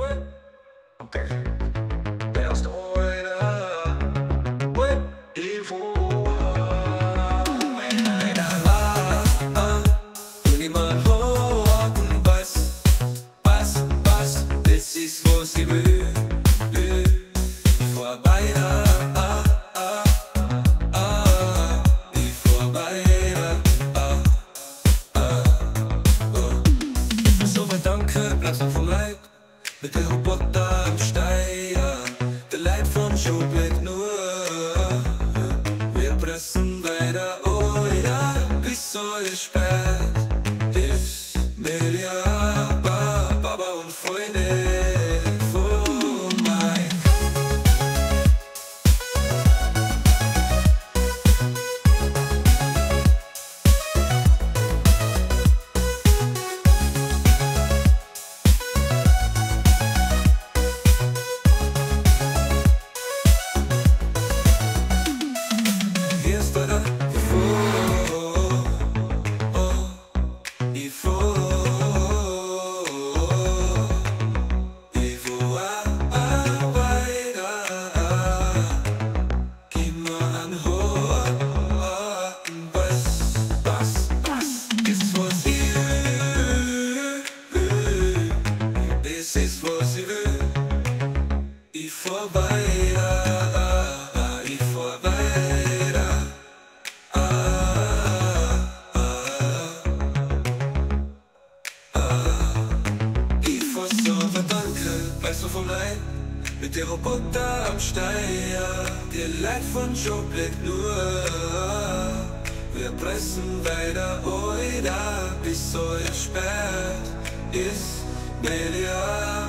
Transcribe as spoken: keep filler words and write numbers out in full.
Mit der Roboter am Steuer, der Leib von Joe Black nur. Wir pressen weiter, oh ja, bis heute spät ist Media, Baba und Freunde von Mike. Weißt du vom Leid? Mit der Roboter am Steuer, der Leid von Joe Black nur. Wir pressen weiter, oh da, bis heute spät ist Media.